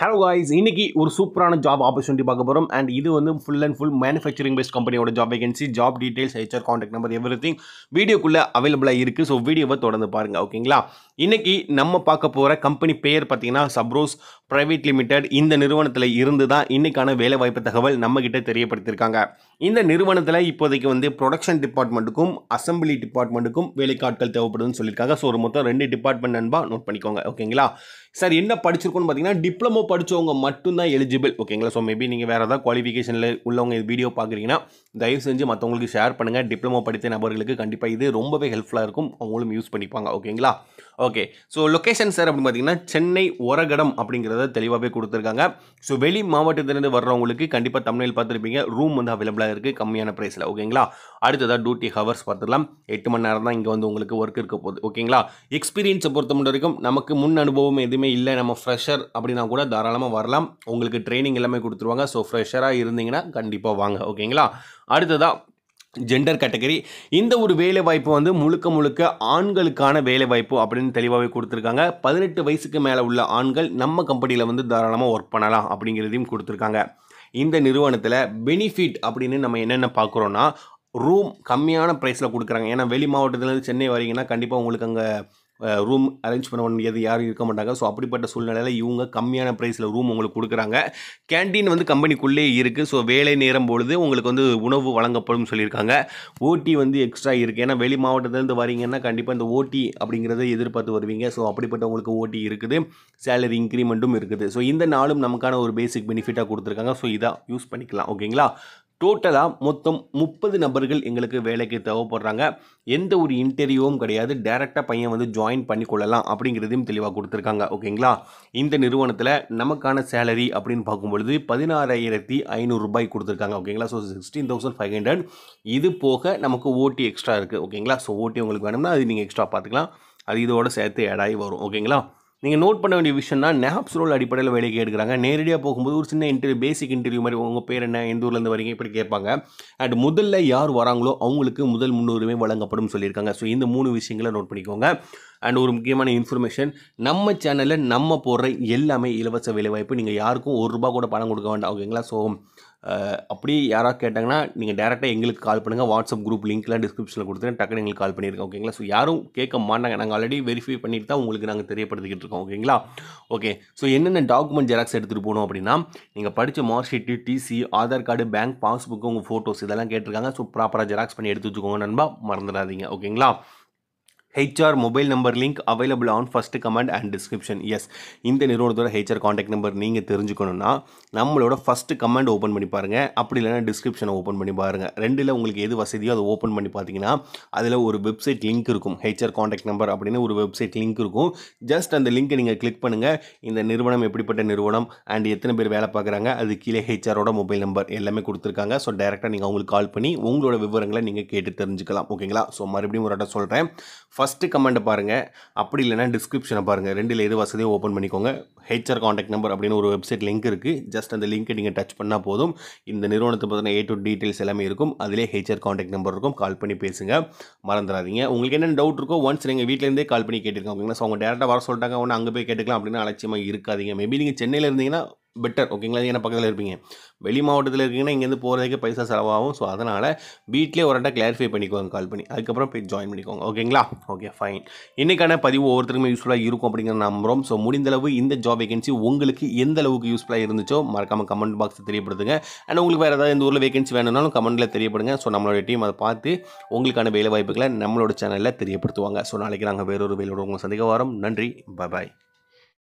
Hello guys, இன்னைக்கு ஒரு சூப்பரான ஜாப் ஆப்பர்ச்சுனிட்டி பார்க்க போறோம் and இது வந்து full and full manufacturing based கம்பெனியோட job vacancy job details HR contact number everything வீடியோக்குள்ள அவைலபிளா இருக்கு சோ வீடியோவை தொடர்ந்து பாருங்க ஓகேங்களா இன்னைக்கு நம்ம பார்க்க போற கம்பெனி பேர் பாத்தீங்கன்னா சப்ரோஸ் பிரைவேட் லிமிடெட் இந்த நிறுவனத்துல இருந்து தான் இன்னைக்கான வேலை வாய்ப்பு தகவல் நம்ம கிட்ட தெரியப்படுத்திருக்காங்க இந்த நிறுவனத்துல இப்போதைக்கு வந்து ப்ரொடக்ஷன் டிபார்ட்மெண்ட்டுக்கும் அசெம்பிளி டிபார்ட்மெண்ட்டுக்கும் வேலைக்காட்கள் தேவைப்படுதுன்னு சொல்லியிருக்காங்க சோ ஒரு மொத்தம் 2 டிபார்ட்மெண்ட் நண்பா நோட் பண்ணிக்கோங்க ஓகேங்களா சார் என்ன படிச்சிருக்கோம்னு பாத்தீங்கன்னா டிப்ளமோ படிச்சவங்க மட்டும் தான் எலிஜிபிள் ஓகேங்களா சோ மேபி நீங்க வேற ஏதாவது குவாலிஃபிகேஷன்ல உள்ளவங்க இந்த வீடியோ பாக்குறீங்கன்னா தயவு செஞ்சு மத்தவங்களுக்கு ஷேர் பண்ணுங்க டிப்ளமோ படித்த நபர்களுக்கு கண்டிப்பா இது ரொம்பவே ஹெல்ப்ஃபுல்லா இருக்கும் அவங்களும் யூஸ் பண்ணிப்பாங்க ஓகேங்களா ஓகே சோ லொகேஷன் சார் அப்படி பாத்தீங்கன்னா சென்னை ஒரகடம் அப்படிங்கறத தெளிவாவே கொடுத்திருக்காங்க சோ வெளி மாவட்டத்திலிருந்து வர்றவங்களுக்கு கண்டிப்பா தமிழில் பார்த்திருப்பீங்க ரூம் வந்து அவைலபிளா இருக்கு கம்மியான பிரைஸ்ல ஓகேங்களா அடுத்ததா டியூட்டி ஹவர்ஸ் பார்த்துடலாம் 8 மணி நேரம் தான் இங்க வந்து உங்களுக்கு வர்க் இருக்க போகுது ஓகேங்களா எக்ஸ்பீரியன்ஸ் பொறுத்த வரைக்கும் நமக்கு முன் அனுபவம் எதுவுமே இல்லை நம்ம ஃப்ரெஷர் அப்படின்னா கூட தாராளமா வரலாம் உங்களுக்கு ட்ரைனிங் எல்லாமே கொடுத்துருவாங்க ஸோ ஃப்ரெஷரா இருந்தீங்கன்னா கண்டிப்பா வாங்க ஓகேங்களா அடுத்ததா ஜெண்டர் கேட்டகரி இந்த ஒரு வேலை வாய்ப்பு வந்து முழுக்க ஆண்களுக்கான வேலை வாய்ப்பு அப்படின்னு தெளிவாகவே கொடுத்துருக்காங்க 18 வயசுக்கு மேலே உள்ள ஆண்கள் நம்ம கம்பெனியில் வந்து தாராளமாக ஒர்க் பண்ணலாம் அப்படிங்கிறதையும் கொடுத்துருக்காங்க இந்த நிறுவனத்தில் பெனிஃபிட் அப்படின்னு நம்ம என்னென்ன பார்க்குறோன்னா ரூம் கம்மியான ப்ரைஸில் கொடுக்குறாங்க ஏன்னா வெளி மாவட்டத்திலேருந்து சென்னை வரீங்கன்னா கண்டிப்பாக உங்களுக்கு அங்கே ரூம் அரேஞ்ச் பண்ண வேண்டியது யாரும் இருக்க மாட்டாங்க ஸோ அப்படிப்பட்ட சூழ்நிலையில் இவங்க கம்மியான ப்ரைஸில் ரூம் உங்களுக்கு கொடுக்குறாங்க கேன்டீன் வந்து கம்பெனிக்குள்ளே இருக்குது ஸோ வேலை நேரம் பொழுது உங்களுக்கு வந்து உணவு வழங்கப்படும் சொல்லியிருக்காங்க ஓடி வந்து எக்ஸ்ட்ரா இருக்குது ஏன்னா வெளி மாவட்டத்திலேருந்து வரீங்கன்னா கண்டிப்பாக இந்த ஓடி அப்படிங்கிறத எதிர்பார்த்து வருவீங்க ஸோ அப்படிப்பட்ட உங்களுக்கு ஓடி இருக்குது சேலரி இன்க்ரிமெண்ட்டும் இருக்குது ஸோ இந்த நாளும் நமக்கான ஒரு பேசிக் பெனிஃபிட்டாக கொடுத்துருக்காங்க ஸோ இதை யூஸ் பண்ணிக்கலாம் ஓகேங்களா டோட்டலாக மொத்தம் 30 நபர்கள் எங்களுக்கு வேலைக்கு தேவைப்படுறாங்க எந்த ஒரு இன்டர்வியூவும் கிடையாது டைரெக்டாக பையன் வந்து ஜாயின் பண்ணி கொள்ளலாம் அப்படிங்கிறதையும் தெளிவாக கொடுத்துருக்காங்க ஓகேங்களா இந்த நிறுவனத்தில் நமக்கான சேலரி அப்படின்னு பார்க்கும்பொழுது 16,500 ரூபாய் கொடுத்துருக்காங்க ஓகேங்களா ஸோ 16,500 இது போக நமக்கு ஓடி எக்ஸ்ட்ரா இருக்குது ஓகேங்களா ஸோ ஓடி உங்களுக்கு வேணும்னா அது நீங்கள் எக்ஸ்ட்ரா பார்த்துக்கலாம் அது இதோட சேர்த்து ஆட் ஆகி வரும் ஓகேங்களா நீங்கள் நோட் பண்ண வேண்டிய விஷயம்னா நேப்ஸ் ரோல் அடிப்படையில் வேலைக்கு எடுக்கிறாங்க நேரடியாக போகும்போது ஒரு சின்ன இன்டர்வியூ பேசிக் இன்டர்வியூ மாதிரி உங்கள் பேர் என்ன எந்த ஊர்லேருந்து வரீங்க இப்படி கேட்பாங்க அண்ட் முதல்ல யார் வராங்களோ அவங்களுக்கு முதல் முன்னுரிமை வழங்கப்படும் சொல்லியிருக்காங்க ஸோ இந்த 3 விஷயங்களை நோட் பண்ணிக்கோங்க அண்ட் ஒரு முக்கியமான இன்ஃபர்மேஷன் நம்ம சேனலில் நம்ம போடுற எல்லாமே இலவச வேலைவாய்ப்பு நீங்கள் யாருக்கும் ₹1 கூட பணம் கொடுக்க வேண்டாம் ஓகேங்களா ஸோ அப்படி யாராவது கேட்டாங்கன்னா நீங்கள் டேரெக்டாக எங்களுக்கு கால் பண்ணுங்கள் வாட்ஸ்அப் குரூப் லிங்க்லாம் டிஸ்கிரிப்ஷனில் கொடுத்துட்டு டக்குனு எங்களுக்கு கால் பண்ணியிருக்கோம் ஓகேங்களா ஸோ யாரும் கேட்க மாட்டாங்க நாங்கள் ஆல்ரெடி வெரிஃபை பண்ணிட்டு தான் உங்களுக்கு நாங்கள் தெரியப்படுத்திக்கிட்டு இருக்கோம் ஓகேங்களா ஓகே ஸோ என்னென்ன டாக்குமெண்ட் ஜெராக்ஸ் எடுத்துகிட்டு போகணும் அப்படின்னா நீங்கள் படித்த mark sheet TC Aadhaar card bank passbook உங்கள் ஃபோட்டோஸ் இதெல்லாம் கேட்டிருக்காங்க ஸோ ப்ராப்பராக ஜெராக்ஸ் பண்ணி எடுத்து வச்சுக்கோங்க நண்பா மறந்துடாதீங்க ஓகேங்களா HR mobile number link available on first comment and description எஸ் இந்த நிறுவனத்தோட HR கான்டாக்ட் நம்பர் நீங்கள் தெரிஞ்சுக்கணுன்னா நம்மளோட ஃபர்ஸ்ட் கமெண்ட் ஓப்பன் பண்ணி பாருங்கள் அப்படி இல்லைனா டிஸ்கிரிப்ஷனை ஓப்பன் பண்ணி பாருங்கள் ரெண்டில் உங்களுக்கு எது வசதியோ அதை ஓப்பன் பண்ணி பார்த்தீங்கன்னா அதில் ஒரு வெப்சைட் லிங்க் இருக்கும் HR கான்டாக்ட் நம்பர் அப்படின்னு ஒரு வெப்சைட் லிங்க் இருக்கும் ஜஸ்ட் அந்த லிங்க்கை நீங்கள் கிளிக் பண்ணுங்கள் இந்த நிறுவனம் எப்படிப்பட்ட நிறுவனம் அண்ட் எத்தனை பேர் வேலை பார்க்குறாங்க அது கீழே HRோட மொபைல் நம்பர் எல்லாமே கொடுத்துருக்காங்க ஸோ டைரெக்டாக நீங்கள் அவங்களுக்கு கால் பண்ணி உங்களோட விவரங்களை நீங்கள் கேட்டு தெரிஞ்சுக்கலாம் ஓகேங்களா ஸோ மறுபடியும் ஒரு இடம் சொல்கிறேன் ஃபஸ்ட்டு கமெண்ட்டை பாருங்கள் அப்படி இல்லைனா டிஸ்கிரிப்ஷனை பாருங்கள் ரெண்டில் எது வசதியோ ஓப்பன் பண்ணிக்கோங்க HR கான்டாக்ட் நம்பர் அப்படின்னு ஒரு வெப்சைட் லிங்க் இருக்குது ஜஸ்ட் அந்த லிங்க்கை நீங்கள் டச் பண்ணால் போதும் இந்த நிறுவனத்தை பற்றின A to டீட்டெயில்ஸ் எல்லாமே இருக்கும் அதிலே HR கான்டாக்ட் நம்பர் இருக்கும் கால் பண்ணி பேசுங்க மறந்துடாதீங்க உங்களுக்கு என்னென்ன டவுட் இருக்கோ ஒன்ஸ் நீங்கள் வீட்டிலேருந்தே கால் பண்ணி கேட்டிருக்கோம் ஓகேங்களா ஸோ அவங்க டேரெக்டாக வர சொல்லிட்டாங்க ஒன்று அங்கே போய் கேட்டுக்கலாம் அப்படின்னு அலட்சியமாக இருக்காதீங்க மேபி நீங்கள் சென்னையில் இருந்தீங்கன்னா பெட்டர் ஓகேங்களா ஏன்னா பக்கத்தில் இருப்பீங்க வெளி மாவட்டத்தில் இருக்கீங்கன்னா இங்கேருந்து போகிறதுக்கு பைசா செலவாகும் ஸோ அதனால் வீட்டிலே ஒரு இடத்த கிளாரிஃபை பண்ணிக்கோங்க கால் பண்ணி அதுக்கப்புறம் போய் ஜாயின் பண்ணிக்கோங்க ஓகேங்களா ஓகே ஃபைன் இன்றைக்கான பதிவு ஒவ்வொருத்தருக்குமே யூஸ்ஃபுல்லாக இருக்கும் அப்படிங்கிற நம்புகிறோம் ஸோ முடிந்தளவு இந்த ஜாப் வேகன்சி உங்களுக்கு எந்த அளவுக்கு யூஸ்ஃபுல்லாக இருந்துச்சோ மறக்காமல் கமெண்ட் பாக்ஸில் தெரியப்படுத்துங்க அண்ட் உங்களுக்கு வேறு ஏதாவது இந்த ஊரில் வேகன்சி வேணும்னாலும் கமெண்ட்டில் தெரியப்படுங்க ஸோ நம்மளோட டீம் அதை பார்த்து உங்களுக்கான வேலை வாய்ப்புகளை நம்மளோட சேனலில் தெரியப்படுத்துவாங்க ஸோ நாளைக்கு நாங்கள் வேறொரு வேலையோட உங்களை சந்திக்க வரோம் நன்றி பாய்